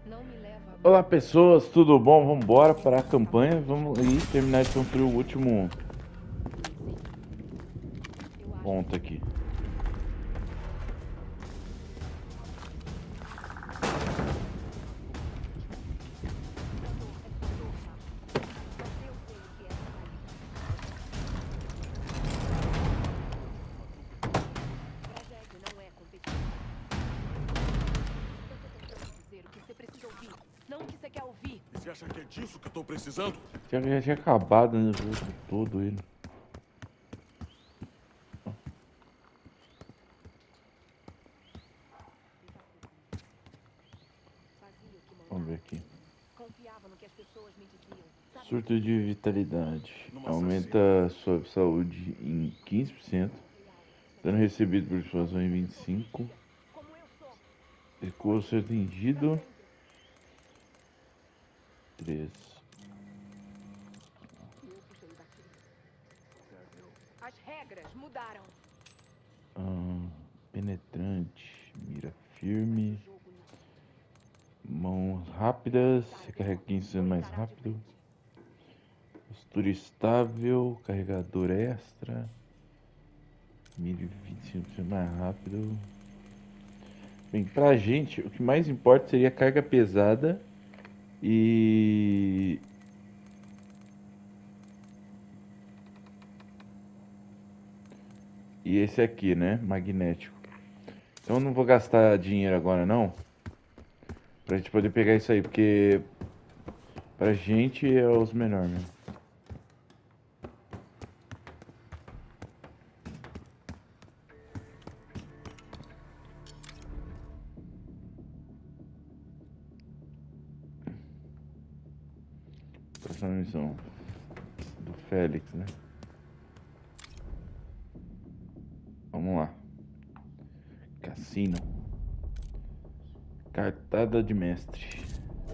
Olá pessoas, tudo bom? Vamos embora para a campanha. Vamos aí terminar de construir o último ponto aqui. Você acha que é disso que eu tô precisando? Já tinha acabado no jogo todo ele. Vamos ver aqui. Surto de vitalidade. Aumenta sua saúde em 15%. Dano recebido por explosão em 25%. Recurso ser atingido. 3. As regras mudaram. Penetrante. Mira firme. Mãos rápidas. Recarrega 15% mais rápido. Postura estável. Carregador extra. Mira 25% mais rápido. Bem, pra gente, o que mais importa seria a carga pesada e esse aqui, né? Magnético. Então eu não vou gastar dinheiro agora não, pra gente poder pegar isso aí, porque pra gente é os menores mesmo. Próxima missão do Félix, né? Vamos lá. Cassino. Cartada de mestre.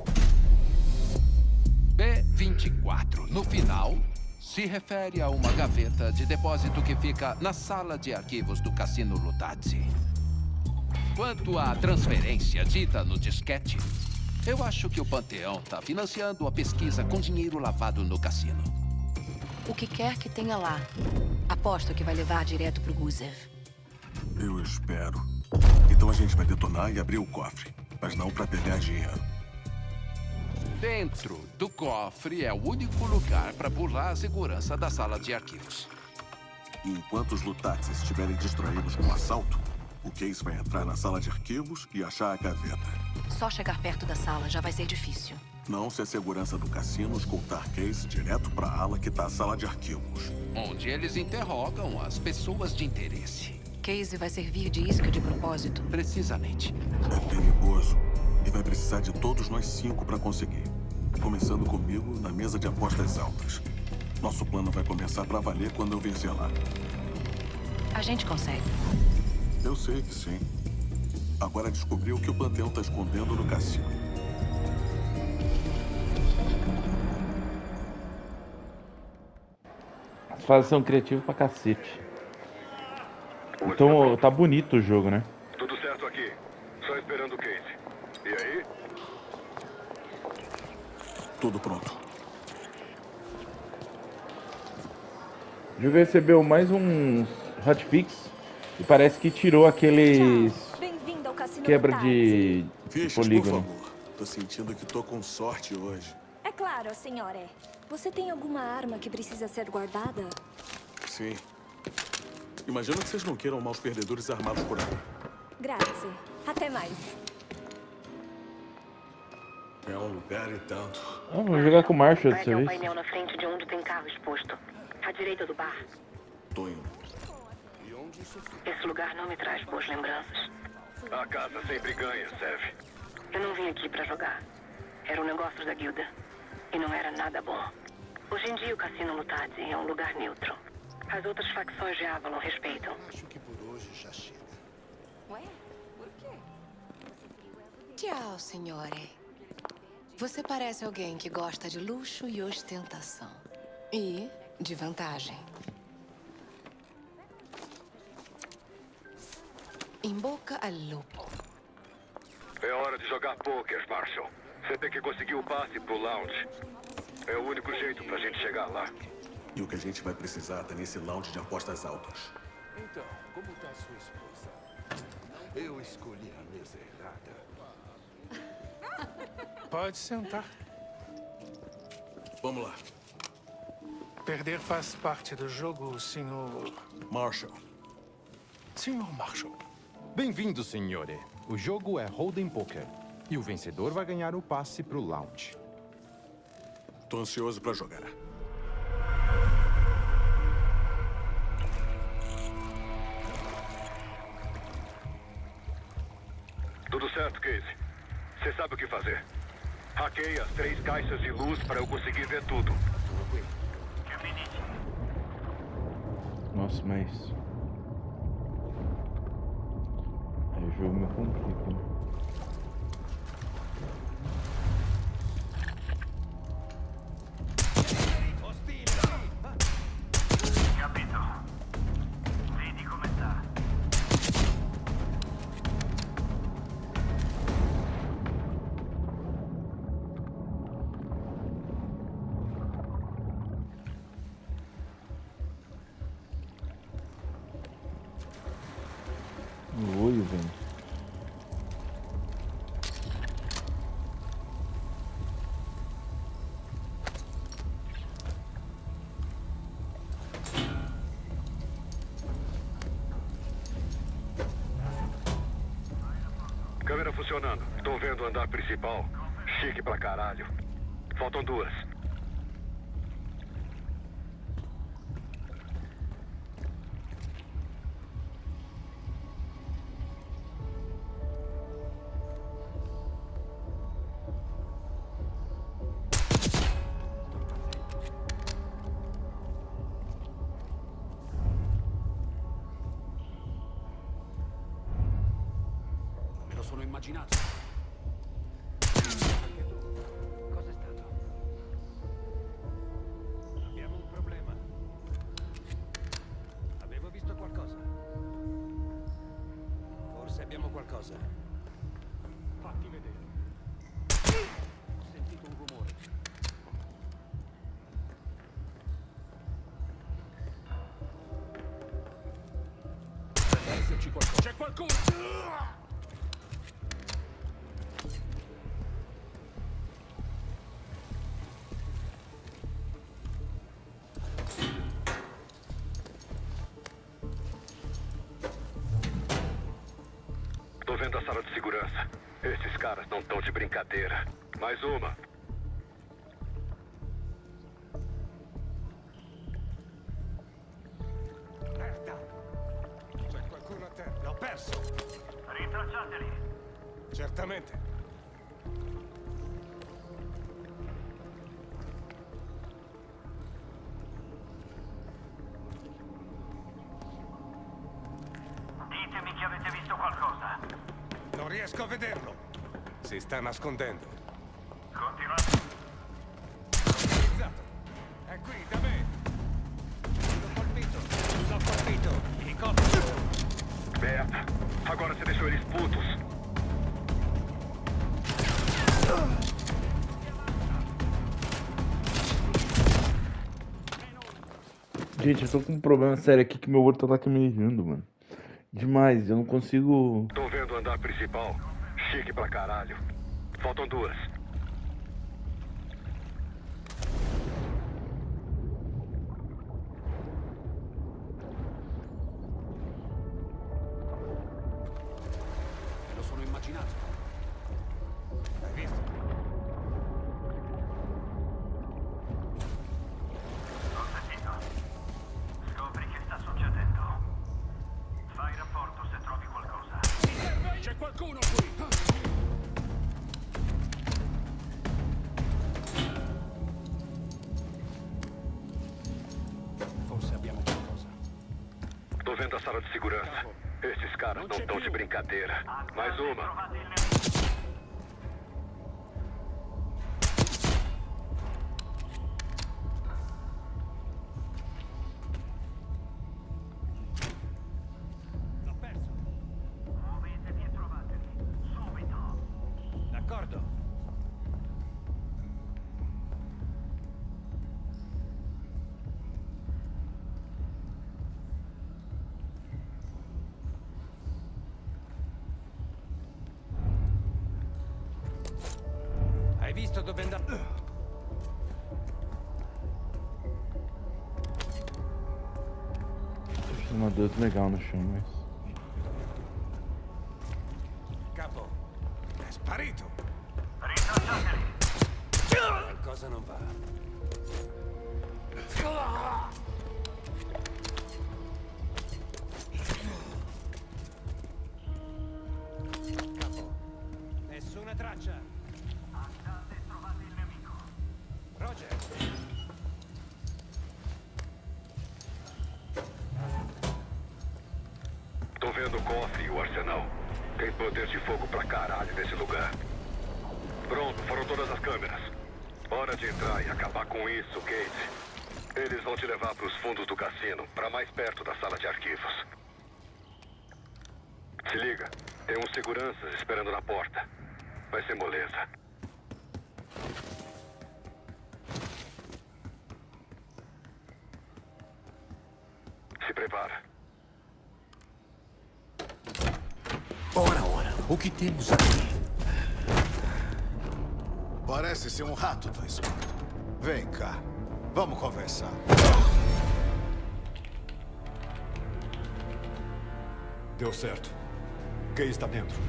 B24, no final, se refere a uma gaveta de depósito que fica na sala de arquivos do Cassino Lutazzi. Quanto à transferência dita no disquete, eu acho que o Panteão está financiando a pesquisa com dinheiro lavado no cassino. O que quer que tenha lá, aposto que vai levar direto pro Gusev. Eu espero. Então a gente vai detonar e abrir o cofre, mas não pra pegar dinheiro. Dentro do cofre é o único lugar para burlar a segurança da sala de arquivos. E enquanto os Lutazzi estiverem distraídos com o assalto, o Case vai entrar na sala de arquivos e achar a gaveta. Só chegar perto da sala já vai ser difícil. Não se a segurança do cassino escoltar Case direto pra ala que tá a sala de arquivos. Onde eles interrogam as pessoas de interesse. Casey vai servir de isca de propósito. Precisamente. É perigoso e vai precisar de todos nós 5 pra conseguir. Começando comigo na mesa de apostas altas. Nosso plano vai começar pra valer quando eu vencer lá. A gente consegue. Eu sei que sim. Agora descobri o que o Panteão tá escondendo no cassino. As fases são criativas pra cacete. Então tá bonito o jogo, né? Tudo certo aqui. Só esperando o Case. E aí? Tudo pronto. O jogo recebeu mais uns hotfix e parece que tirou aqueles Bem-vindo ao Cassino quebra Lutazzi. de Fichas, por polígono. favor. Tô sentindo que tô com sorte hoje. É claro, senhora. Você tem alguma arma que precisa ser guardada? Sim. Imagino que vocês não queiram maus perdedores armados por aí. Grazie. Até mais. É um lugar e tanto. Vou jogar com o Marshall Vai dessa até um vez. painel na frente de onde tem carro exposto. À direita do bar. Tô indo. Esse lugar não me traz boas lembranças. A casa sempre ganha, Sev. Eu não vim aqui pra jogar. Era um negócio da guilda. E não era nada bom. Hoje em dia o Cassino Lutazzi é um lugar neutro. As outras facções de Avalon respeitam. Acho que por hoje já chega. Ué? Por quê? Tchau, senhore. Você parece alguém que gosta de luxo e ostentação. E de vantagem. Em boca al lupo. É hora de jogar poker, Marshall. Você tem que conseguir o passe pro lounge. É o único jeito pra gente chegar lá. E o que a gente vai precisar tá nesse lounge de apostas altas. Então, como tá sua esposa? Eu escolhi a mesa errada. Pode sentar. Vamos lá. Perder faz parte do jogo, senhor... Marshall. Senhor Marshall. Bem-vindo, senhore. O jogo é Hold'em Poker. E o vencedor vai ganhar o passe pro lounge. Tô ansioso pra jogar. Tudo certo, Casey. Você sabe o que fazer. Hackeie as 3 caixas de luz para eu conseguir ver tudo. Nossa, mas... Aí o jogo me complica, né? No olho, velho. Câmera funcionando. Tô vendo o andar principal. Chique pra caralho. Faltam 2. Me lo sono immaginato. Cos'è stato? Abbiamo un problema. Avevo visto qualcosa. Forse abbiamo qualcosa. Fatti vedere. Ho sentito un rumore. Deve esserci qualcosa. C'è qualcuno! Tô vendo a sala de segurança. Esses caras não estão de brincadeira. Mais uma. Merda! C'è qualcuno a terra. L'ho perso! Rintracciateli! Certamente. Ditemi che avete visto qualcosa. Non riesco a vederlo. Si sta nascondendo. Continuate. Utilizzato. È qui, da me. L'ho colpito. L'ho colpito. Elicottero. Merda. Agora você deixou eles putos. Gente, eu tô com um problema sério aqui que meu olho tá lacrimejando, mano. Demais, eu não consigo... Tô vendo o andar principal. Chique pra caralho. Faltam 2. Me lo sono immaginato. Hai visto? Ho sentito. Scopri che sta succedendo. Fai rapporto se trovi qualcosa. C'è qualcuno qui! Forse abbiamo qualcosa. Tô vendo a sala de segurança. Esses caras não estão de brincadeira. Mais uma. Trovate il nemico. L'ho perso. Muovetevi e trovateli. Subito. d'accordo. Hai visto dove andare? Uma dor legal no chão, mas... Capo, è sparito. Rintracciateli. Qualcosa non va. Capo, nessuna traccia. Andate e trovate il nemico. Roger. Tô vendo o cofre e o arsenal. Tem poder de fogo pra caralho nesse lugar. Pronto, foram todas as câmeras. Hora de entrar e acabar com isso, Kate. Eles vão te levar pros fundos do cassino, pra mais perto da sala de arquivos. Se liga, tem uns seguranças esperando na porta. Vai ser moleza. Se prepara. Ora, o que temos aqui? Parece ser um rato do esgoto. Vem cá, vamos conversar. Deu certo. Quem está dentro?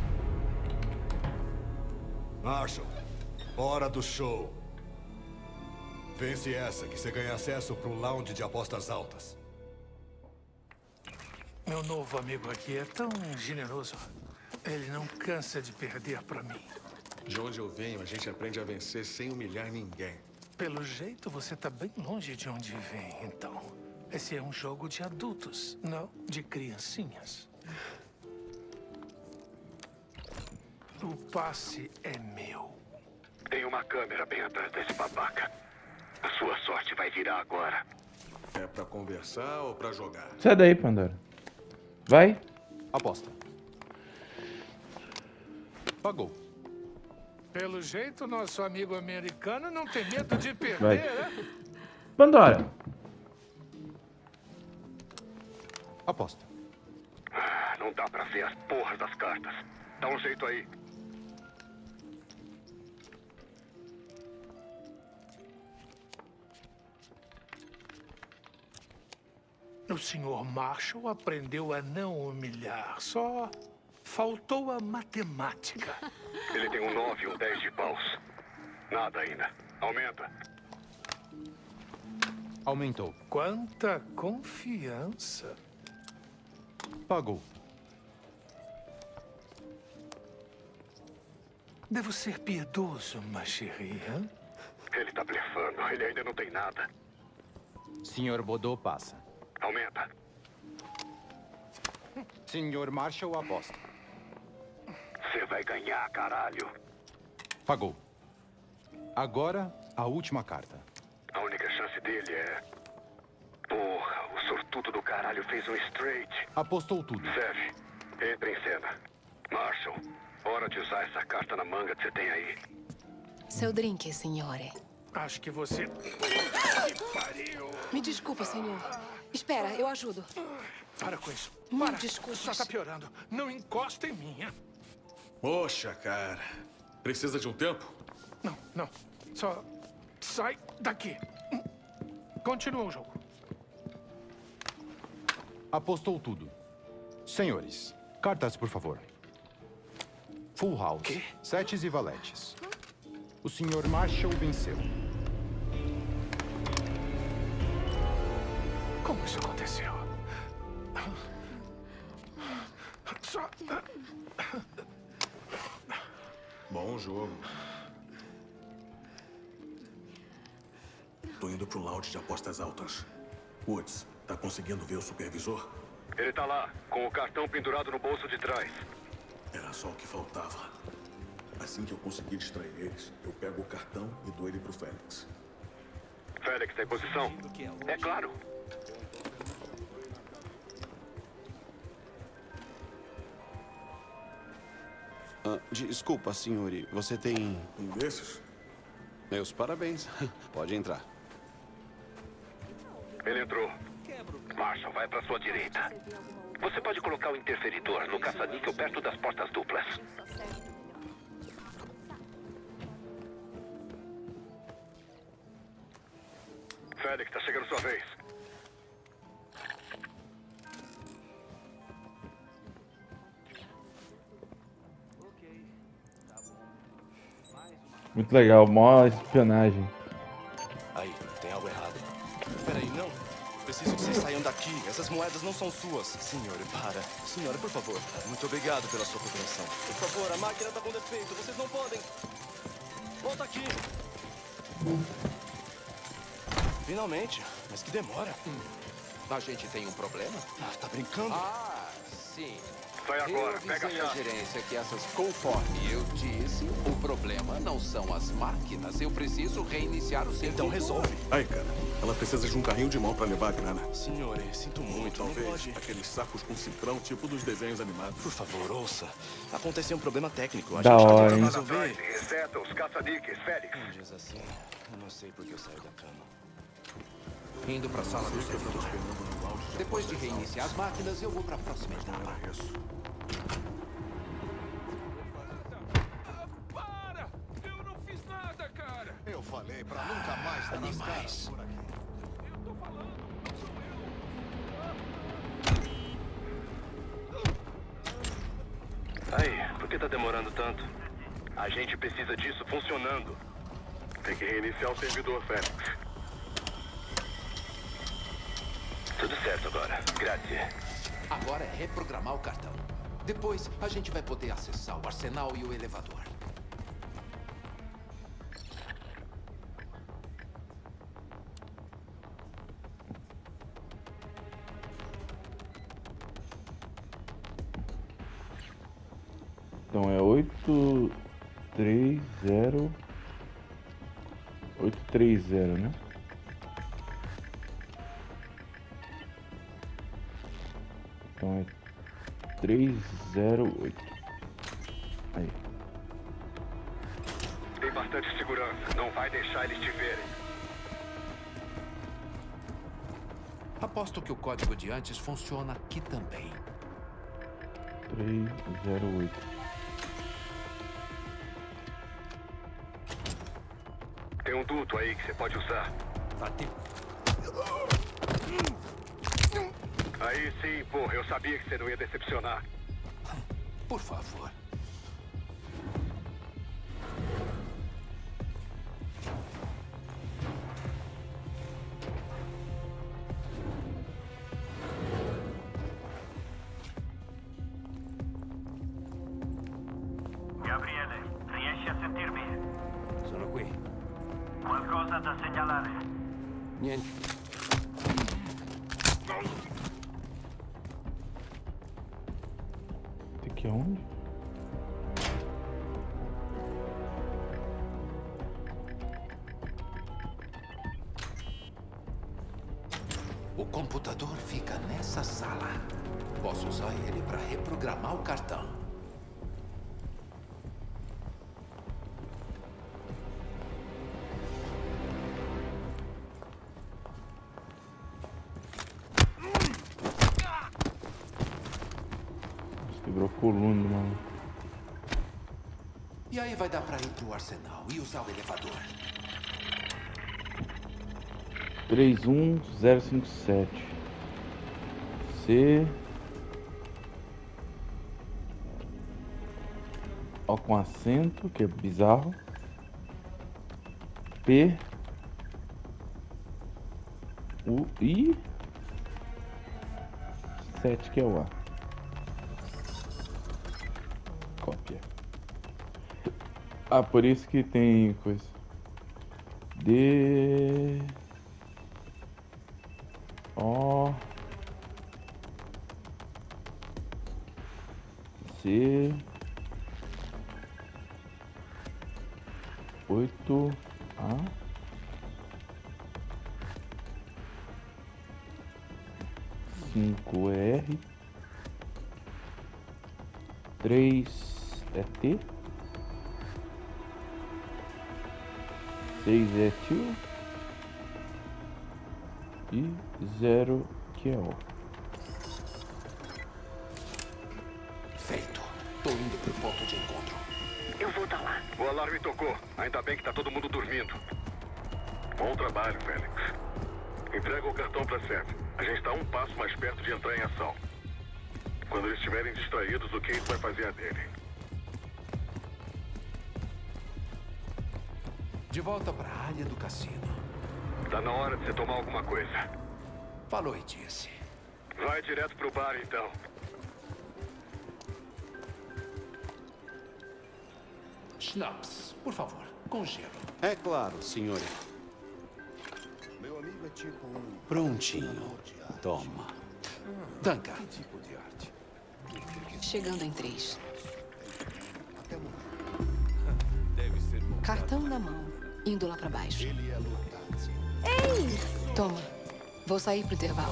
Marshall, hora do show. Vence essa, que você ganha acesso para um lounge de apostas altas. Meu novo amigo aqui é tão generoso. Ele não cansa de perder pra mim. De onde eu venho, a gente aprende a vencer sem humilhar ninguém. Pelo jeito, você tá bem longe de onde vem, então. Esse é um jogo de adultos, não de criancinhas. O passe é meu. Tem uma câmera bem atrás desse babaca. A sua sorte vai virar agora. É pra conversar ou pra jogar? Sai daí, Pandora. Vai. Aposta. Pagou. Pelo jeito, nosso amigo americano não tem medo de perder, Vai. né? Pandora. Aposta. Não dá pra ver as porras das cartas. Dá um jeito aí. O Sr. Marshall aprendeu a não humilhar. Só faltou a matemática. Ele tem um 9 e um 10 de paus. Nada ainda. Aumenta. Aumentou. Quanta confiança. Pagou. Devo ser piedoso, ma chérie, hein? Ele tá blefando. Ele ainda não tem nada. Senhor Baudot passa. Aumenta. Senhor Marshall aposta. Você vai ganhar, caralho. Pagou. Agora, a última carta. A única chance dele é... Porra, o sortudo do caralho fez um straight. Apostou tudo. Serve. Entra em cena. Marshall, hora de usar essa carta na manga que você tem aí. Seu drink, senhora. Acho que você... Que pariu. Me desculpe, senhor. Espera, eu ajudo. Para com isso. Mil Para. desculpas. Só tá piorando. Não encosta em mim, hein? Poxa, cara. Precisa de um tempo? Não. Só sai daqui. Continua o jogo. Apostou tudo. Senhores, cartas, por favor. Full house. Quê? Setes e valetes. O Sr. Marshall venceu. Como isso aconteceu? Só... Bom jogo. Tô indo pro lounge de apostas altas. Woods, tá conseguindo ver o supervisor? Ele tá lá, com o cartão pendurado no bolso de trás. Era só o que faltava. Assim que eu conseguir distrair eles, eu pego o cartão e dou ele pro Félix. Félix, tá em posição? É claro. Desculpa, senhor. Você tem... Um desses? Meus parabéns. Pode entrar. Ele entrou. Marshall, vai pra sua direita. Você pode colocar o interferidor no caça-níquel perto das portas duplas. Félix, tá chegando sua vez. Muito legal, maior espionagem. Aí, tem algo errado. Peraí, não. Preciso que vocês saiam daqui. Essas moedas não são suas. Senhora, para. Senhora, por favor. Muito obrigado pela sua compreensão. Por favor, a máquina tá com defeito. Vocês não podem. Volta aqui. Finalmente. Mas que demora. A gente tem um problema? Tá brincando? Ah, sim. Vai agora, pega a avisei a chave. gerência que essas conforme eu disse, o problema não são as máquinas. Eu preciso reiniciar o servidor. Então resolve. Aí, cara. Ela precisa de um carrinho de mão pra levar a grana. Senhor, sinto muito. Não Talvez pode. aqueles sacos com cifrão, tipo dos desenhos animados. Por favor, ouça. Aconteceu um problema técnico. A Da gente tá hora, tentando hein? resolver. Exceto os caça-níqueis, Félix. Dias assim, eu não sei por que eu saio da cama. Indo pra sala do servidor. Depois de reiniciar as máquinas, eu vou pra próxima etapa. Para! Eu não fiz nada, cara! Eu falei pra nunca mais dar as caras por aqui. Eu tô falando, não sou eu! Aí, por que tá demorando tanto? A gente precisa disso funcionando. Tem que reiniciar o servidor, Félix. Tudo certo agora. Grazie. Agora é reprogramar o cartão. Depois, a gente vai poder acessar o arsenal e o elevador. Então é 830, né? Então é 308. Aí. Tem bastante segurança. Não vai deixar eles te verem. Aposto que o código de antes funciona aqui também. 308. Tem um duto aí que você pode usar. Aí sim, porra. Eu sabia que você não ia decepcionar. Por favor. Gabriele, riesci a sentirmi? Sono qui. Qualcosa da segnalare? Niente. Aqui é onde? O computador fica nessa sala. Posso usar ele para reprogramar o cartão. Quebrou a coluna, mano. E aí vai dar para ir pro arsenal e usar o elevador. 31057. C. Ó, com acento, que é bizarro. P. U. I. 7, que é o A. Cópia. Ah, por isso que tem coisa. D. O. C. 8. A. 5 R. 3 é T. 6 é tio. E 0 que é O. Feito. Tô indo pro ponto de encontro. Eu vou estar lá. O alarme tocou. Ainda bem que tá todo mundo dormindo. Bom trabalho, Félix. Entrega o cartão pra Seth. A gente tá um passo mais perto de entrar em ação. Quando eles estiverem distraídos, o Kate vai fazer a dele. De volta pra área do cassino. Tá na hora de você tomar alguma coisa. Falou e disse. Vai direto pro bar, então. Schnapps, por favor, com gelo. É claro, senhor. Meu amigo é tipo um... Prontinho. Toma. Duncan. Que tipo de arte? Chegando em 3. Deve ser montado. Cartão na mão. Indo lá pra baixo. Ele é Lutazzi. Ei! Toma. Vou sair pro intervalo.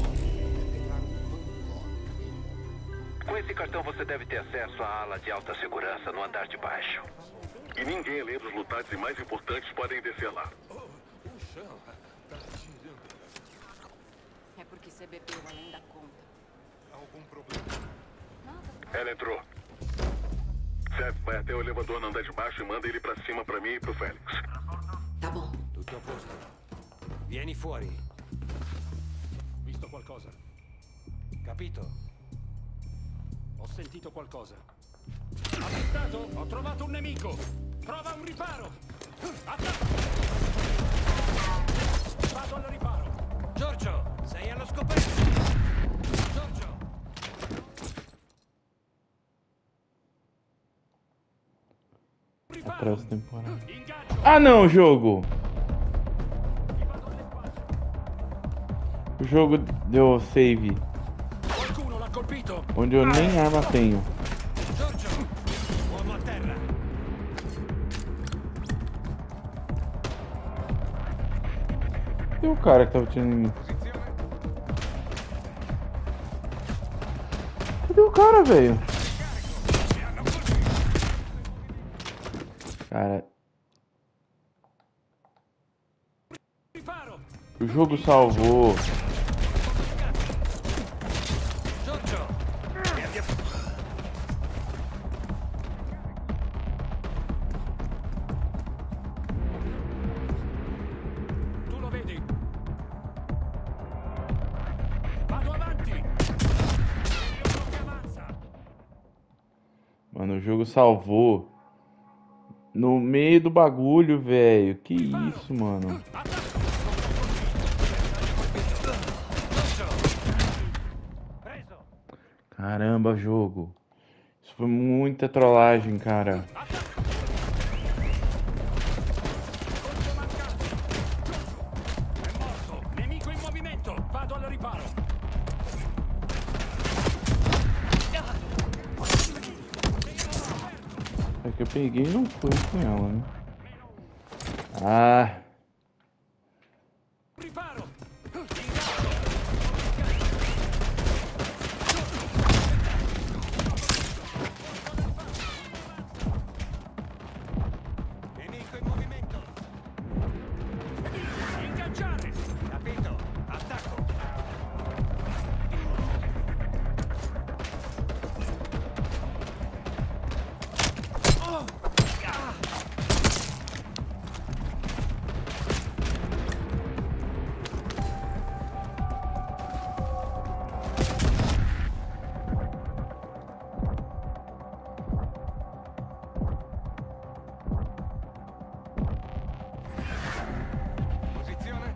Com esse cartão você deve ter acesso à ala de alta segurança no andar de baixo. E ninguém além dos Lutazzi mais importantes podem descer lá. O chão tá girando. É porque você bebeu além da conta. Algum problema? Ela entrou. Seth, vai até o elevador no andar de baixo e manda ele pra cima pra mim e pro Félix. Tá bom. Tutto a posto. Vieni fuori. Visto qualcosa? Capito? Ho sentito qualcosa. Avvistato? Ho trovato un nemico. Prova un riparo. Attacco! Vado al riparo. Giorgio, sei allo scoperto. Giorgio. Atrás da temporada. Ah não, jogo! O jogo deu save. Onde eu nem arma tenho. Uomo a terra. E o cara que tava tirando em mim? Cadê o cara, velho? Cara. O jogo salvou. Tu lo vedi? Vado avanti. Mano, o jogo salvou. No meio do bagulho, velho. Que isso, mano. Caramba, jogo. Isso foi muita trollagem, cara. Nemico in movimento. Vado al riparo. É que eu peguei e não fui com ela, né? Ah. Nemico in movimento. Ingaggiare. Capito? Attacco. Posizione.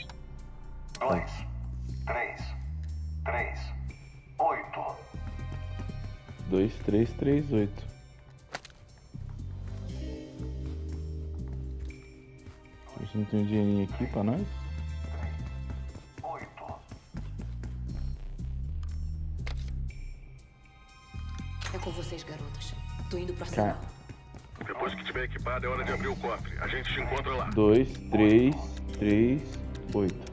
Dois, três, 8. 2338. A gente não tem um dinheirinho aqui pra nós? É com vocês, garotos. Tô indo pro arsenal. Depois que tiver equipado, é hora de abrir o cofre. A gente te encontra lá. 2338.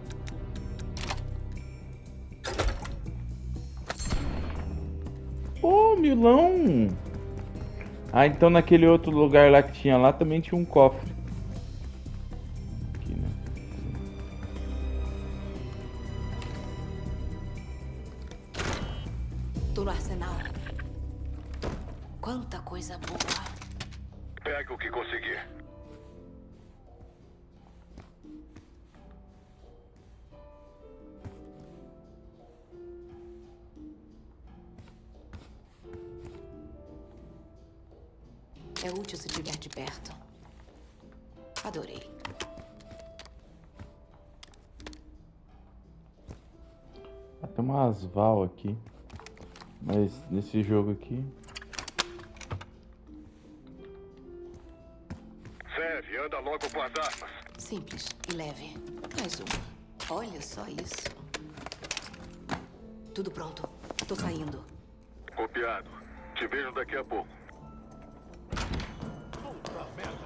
Ô, Milão! Ah, então naquele outro lugar lá que tinha lá também tinha um cofre. Aqui, né? Tô no arsenal. Quanta coisa boa. Pega o que conseguir. É útil se estiver de perto. Adorei. Tem umas Val aqui. Mas nesse jogo aqui. Serve, anda logo com as armas. Simples e leve. Mais uma. Olha só isso. Tudo pronto. Tô saindo. Copiado. Te vejo daqui a pouco. Puta merda.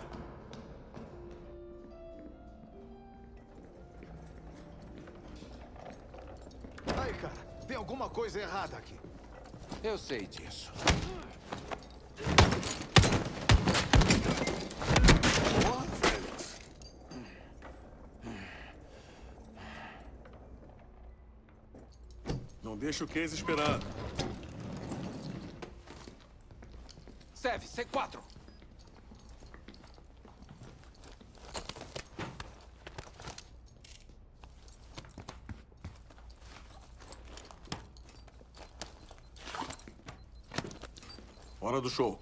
Aí, cara. Tem alguma coisa errada aqui. Eu sei disso. Boa, Félix. Não deixa o Case esperando. Sev, C4. Hora do show.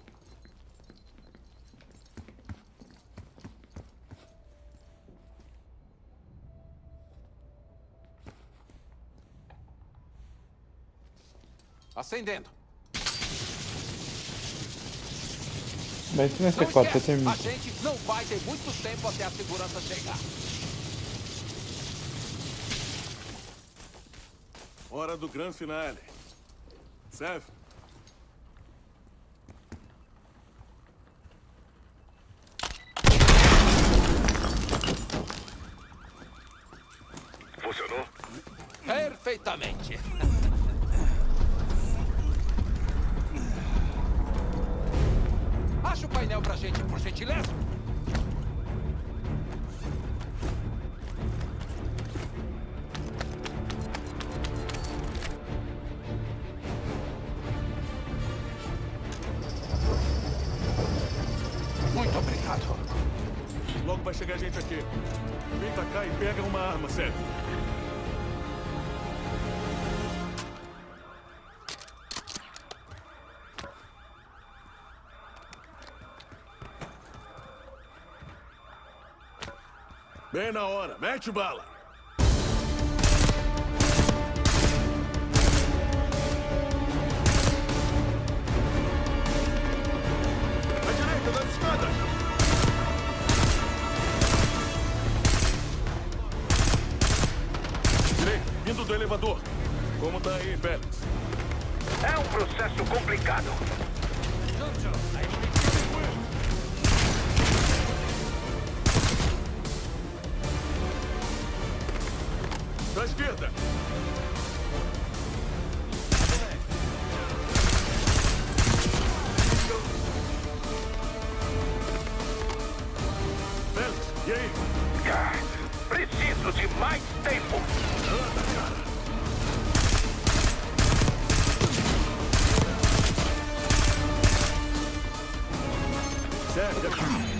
Acendendo. Mas se não é Não C4, você esquece, termina. a gente não vai ter muito tempo até a segurança chegar. Hora do grande finale. Sev. Funcionou? Perfeitamente. Acha o painel pra gente, por gentileza? Muito obrigado. Logo vai chegar gente aqui. Vem pra cá e pega uma arma, Sev. Bem na hora. Mete bala. À direita das escadas. Direita, vindo do elevador. Como tá aí, Félix? É um processo complicado. Da esquerda. Félix, e aí? Preciso de mais tempo. Anda, cara. Segue aqui.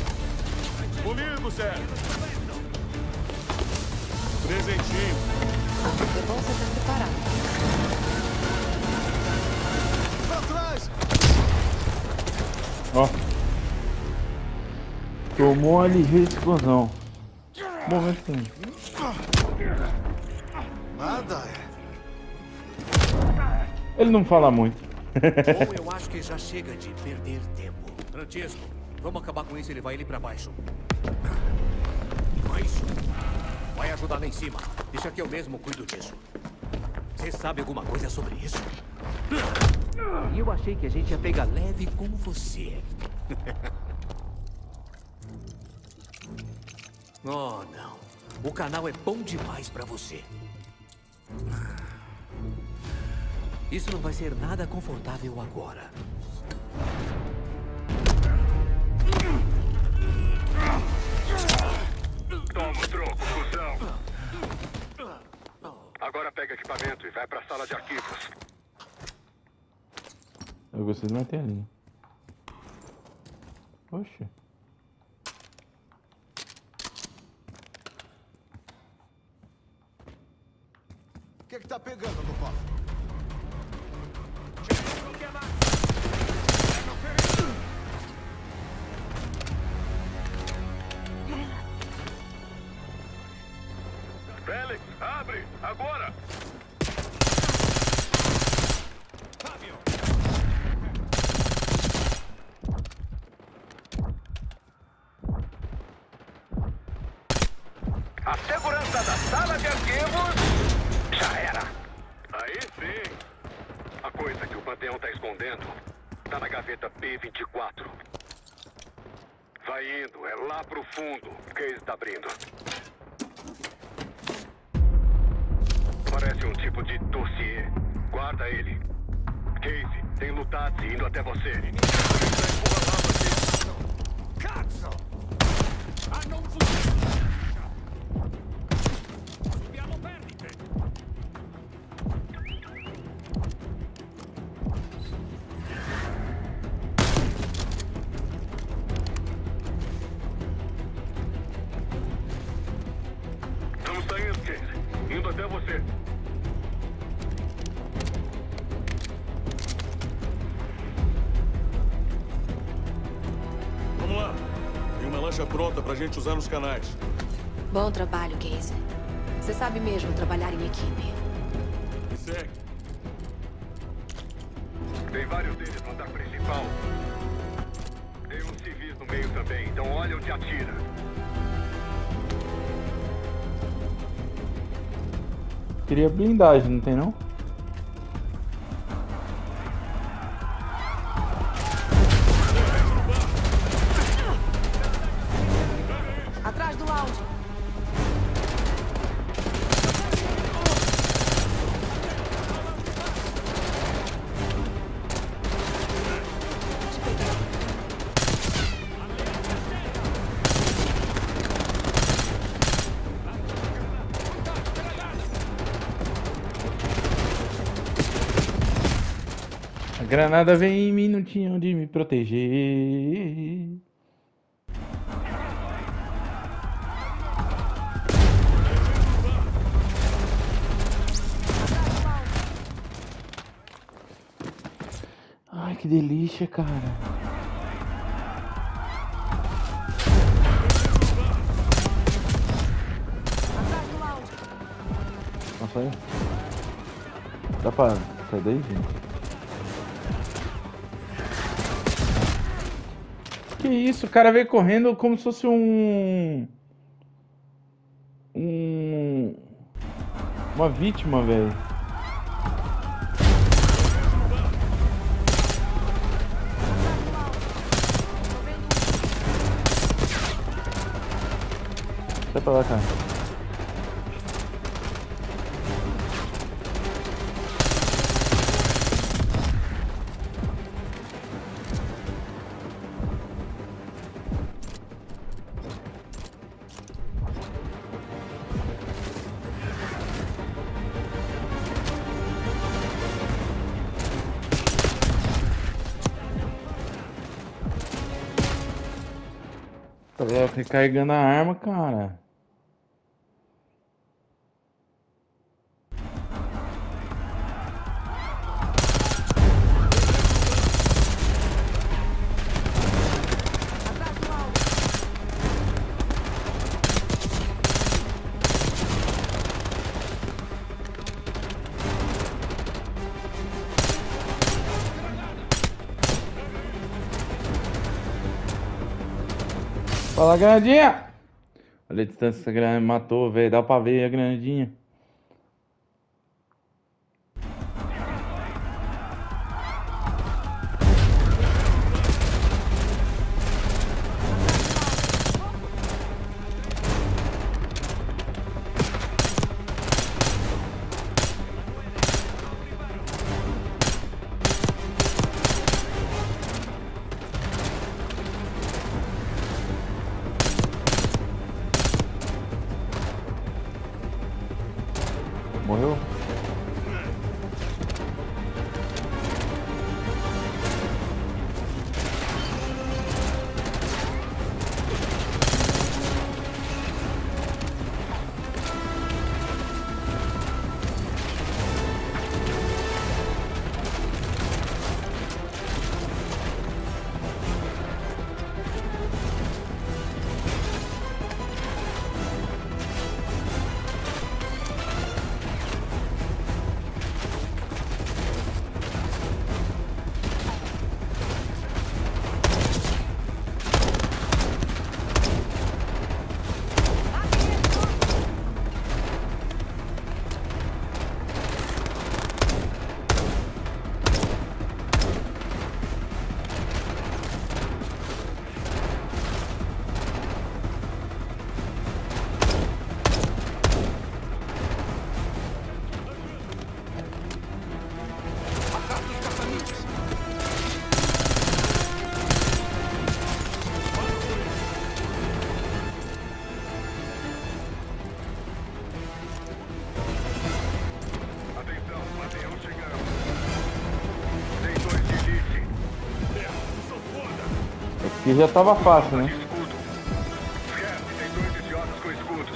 Comigo, Sérgio. Presentinho. É bom você estar preparado. Pra trás! Ó. Tomou uma ligeira explosão. Momento tem. Nada. Ele não fala muito. Bom, eu acho que já chega de perder tempo. Francesco, vamos acabar com isso e levar ele pra baixo. Isso. Vai ajudar lá em cima. Deixa que eu mesmo cuido disso. Você sabe alguma coisa sobre isso? E eu achei que a gente ia pegar leve com você. Oh, não. O canal é bom demais pra você. Isso não vai ser nada confortável agora. Toma o troco, cuzão. Agora pega equipamento e vai pra sala de arquivos. Eu gostei de manter ali. Oxe. O que tá pegando no cofre? Félix, abre! Agora! A segurança da sala de arquivos já era. Aí sim. A coisa que o Panteão tá escondendo tá na gaveta P24. Vai indo, é lá pro fundo. O Case tá abrindo. Parece um tipo de dossiê. Guarda ele. Case, tem Lutazzi indo até você. Cazzo! Ah, non funziona! Subiamo perdite! Estamos saindo, Case. Indo até você. Vamos lá. Tem uma lancha pronta pra gente usar nos canais. Bom trabalho, Casey. Você sabe mesmo trabalhar em equipe. Me segue. Tem vários deles no andar principal. Tem uns civis no meio também, então olha onde atira. Queria blindagem, não tem não? Atrás do lounge. A granada vem em mim, não tinha onde me proteger. Ai, que delícia, cara. Nossa, aí. Dá pra sair daí, gente? Que isso, o cara veio correndo como se fosse uma vítima, velho. Sai pra lá, cara. Tava recarregando a arma, cara. Fala, granadinha! Olha a distância que a granada matou, velho. Dá pra ver a granadinha. Morreu? Aqui já tava fácil, né? Tem dois idiotas com escudos.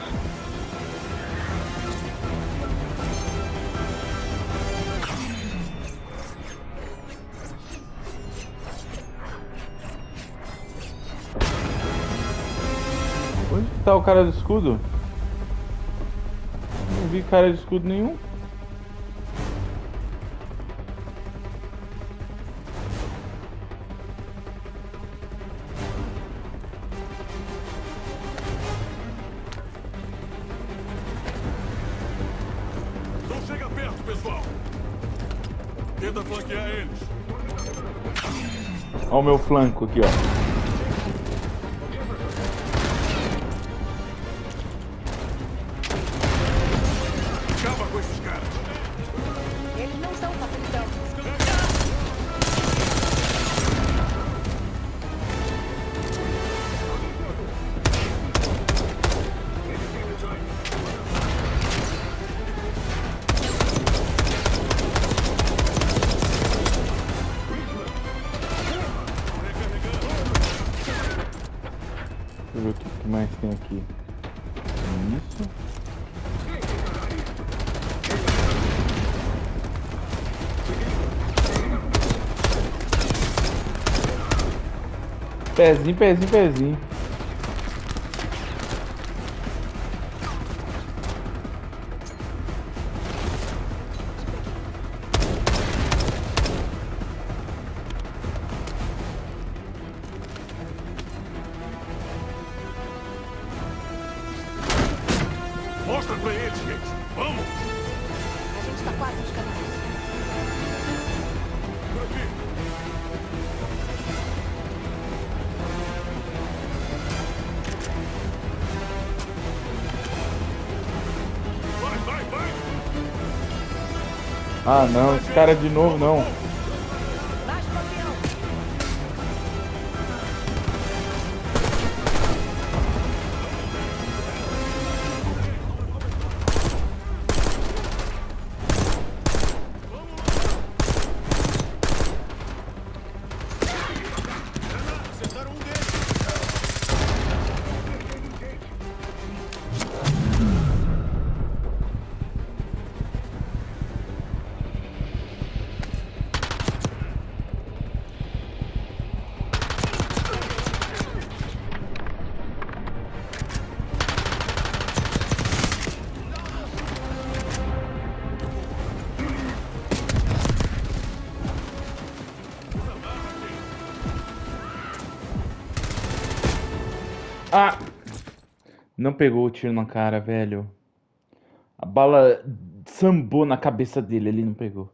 Onde que tá o cara do escudo? Não vi cara de escudo nenhum. Não chega perto, pessoal. Tenta flanquear eles. Olha o meu flanco aqui, ó. Acaba com esses caras. Eles não estão facilitando. Deixa eu ver o que mais tem aqui. Isso. Pezinho, pezinho, pezinho. Mostra pra eles, gente. Vamos! A gente tá quase nos canais. Por aqui. Vai, vai, vai! Ah não, esse cara de novo não. Ah! Não pegou o tiro na cara, velho. A bala sambou na cabeça dele, ele não pegou.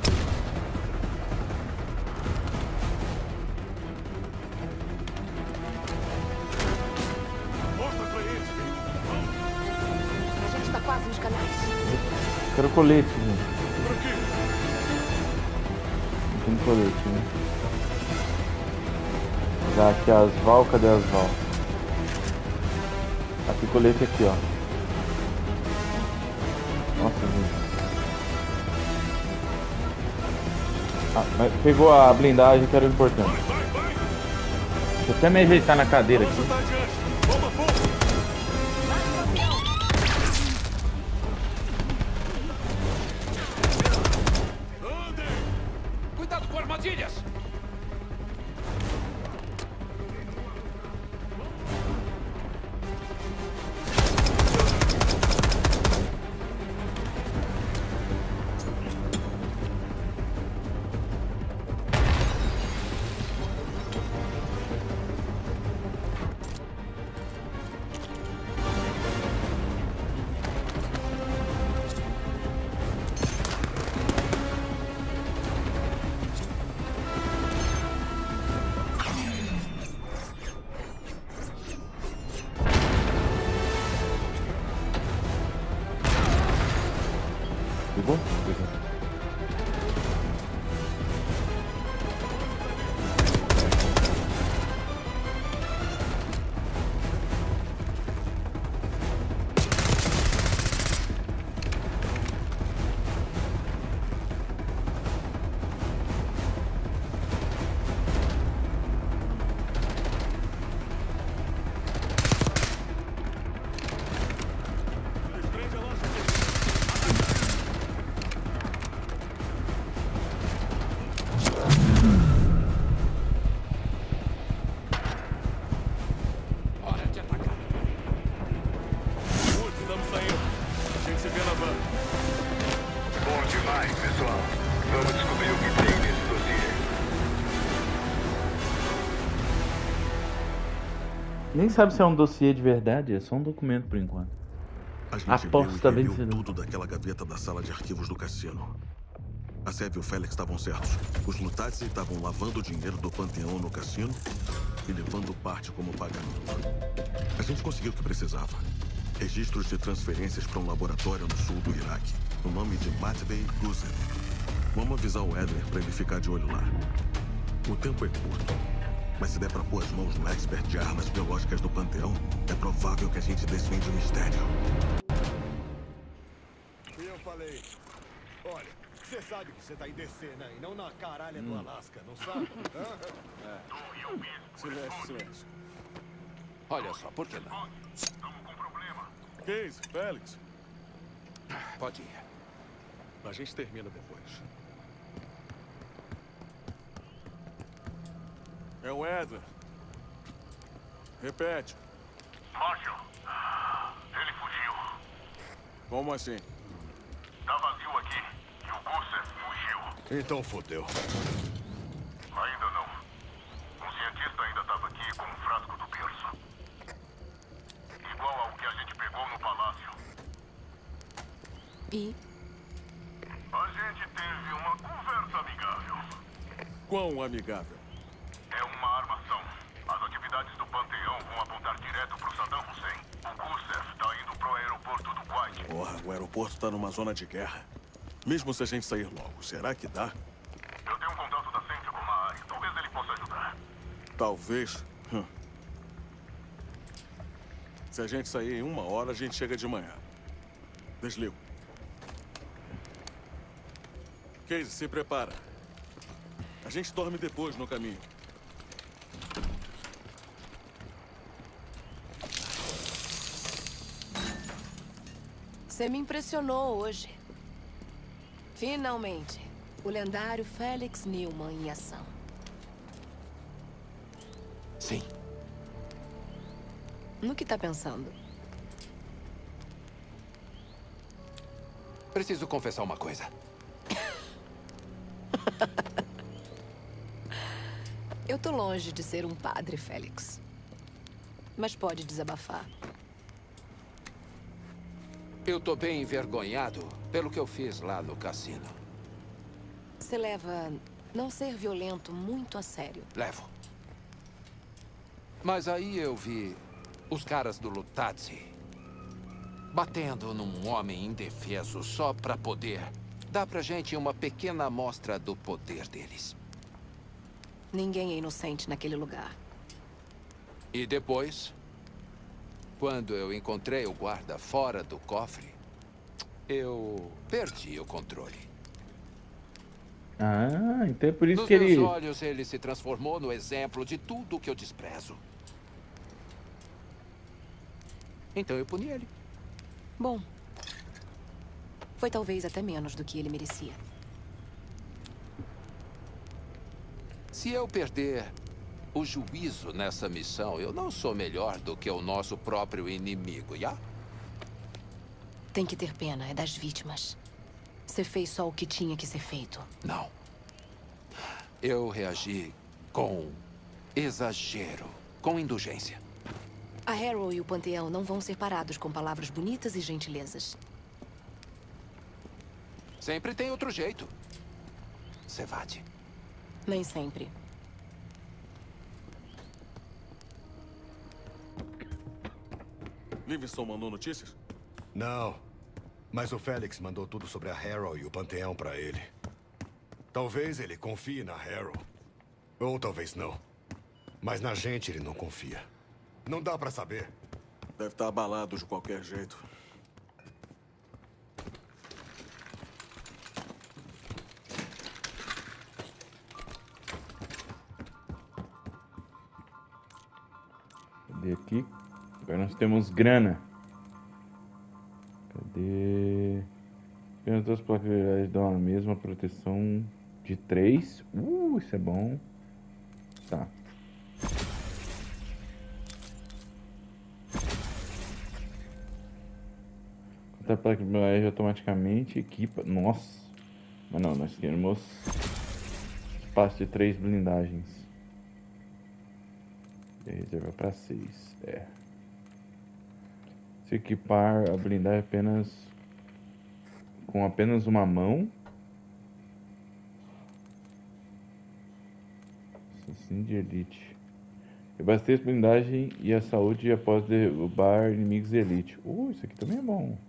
A gente tá quase nos canais. Quero colete, gente. Não tem colete, né? Vou pegar aqui as Val, cadê as Val? Aqui, colete aqui, ó. Nossa, gente. Ah, mas pegou a blindagem, que era o importante. Deixa eu até me ajeitar na cadeira aqui. Cuidado com armadilhas! Pegou? Nem sabe se é um dossiê de verdade, é só um documento por enquanto. A gente Aposta viu vencedora. tudo daquela gaveta da sala de arquivos do cassino. A Seb e o Félix estavam certos. Os Lutazzi estavam lavando o dinheiro do Panteão no cassino e levando parte como pagamento. A gente conseguiu o que precisava. Registros de transferências para um laboratório no sul do Iraque. O nome de Matvey Gusev. Vamos avisar o Edler para ele ficar de olho lá. O tempo é curto. Mas se der pra pôr as mãos no expert de armas biológicas do Panteão, é provável que a gente desvende o mistério. E eu falei, olha, você sabe que você tá em DC, né? E não na caralha do Alasca, não sabe? Silêncio, silêncio. Olha só, por que não? Estamos com problema. Case, Félix. Pode ir. A gente termina depois. É o Edler. Repete. Marshall, ele fugiu. Como assim? Tá vazio aqui e o Gusev fugiu. Então fodeu. Ainda não. Um cientista ainda estava aqui com um frasco do berço. Igual ao que a gente pegou no palácio. E? A gente teve uma conversa amigável. Quão amigável? É uma armação. As atividades do Panteão vão apontar direto pro Saddam Hussein. O Gusev tá indo pro aeroporto do Kuwait. Porra, o aeroporto tá numa zona de guerra. Mesmo se a gente sair logo, será que dá? Eu tenho um contato da Central na área. Talvez ele possa ajudar. Talvez. Se a gente sair em 1 hora, a gente chega de manhã. Desligo. Casey, se prepara. A gente dorme depois no caminho. Você me impressionou hoje. Finalmente, o lendário Felix Newman em ação. Sim. No que tá pensando? Preciso confessar uma coisa. Eu tô longe de ser um padre, Félix. mas pode desabafar. Eu tô bem envergonhado pelo que eu fiz lá no cassino. Você leva não ser violento muito a sério. Levo. Mas aí eu vi os caras do Lutazzi batendo num homem indefeso só pra poder dar pra gente uma pequena amostra do poder deles. Ninguém é inocente naquele lugar. E depois, quando eu encontrei o guarda fora do cofre, eu perdi o controle. Ah, então é por isso Nos que ele... meus olhos, ele se transformou no exemplo de tudo que eu desprezo. Então eu puni ele. Bom, foi talvez até menos do que ele merecia. Se eu perder o juízo nessa missão, eu não sou melhor do que o nosso próprio inimigo, já? Tem que ter pena, é das vítimas. Você fez só o que tinha que ser feito. Não. Eu reagi com exagero, com indulgência. A Harrow e o Panteão não vão ser parados com palavras bonitas e gentilezas. Sempre tem outro jeito. Sevati. Nem sempre. Livingston mandou notícias? Não. Mas o Félix mandou tudo sobre a Harrow e o Panteão pra ele. Talvez ele confie na Harrow. Ou talvez não. Mas na gente ele não confia. Não dá pra saber. Deve estar abalado de qualquer jeito. Cadê aqui? Agora nós temos grana. Cadê? Apenas duas placas virais dão a mesma proteção de 3. Isso é bom. Tá. A placa de blindagem automaticamente equipa. Nossa! Mas não, nós queremos espaço de 3 blindagens. E reserva para 6. É. Se equipar a blindagem com apenas uma mão. Assassino de elite. Reabasteça a blindagem e a saúde após derrubar inimigos de elite. Isso aqui também é bom.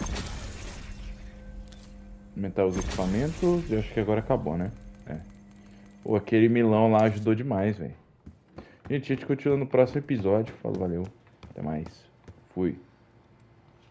Aumentar os equipamentos. Eu acho que agora acabou, né? É. Aquele milão lá ajudou demais, velho. Gente, a gente continua no próximo episódio. Falou, valeu. Até mais. Fui.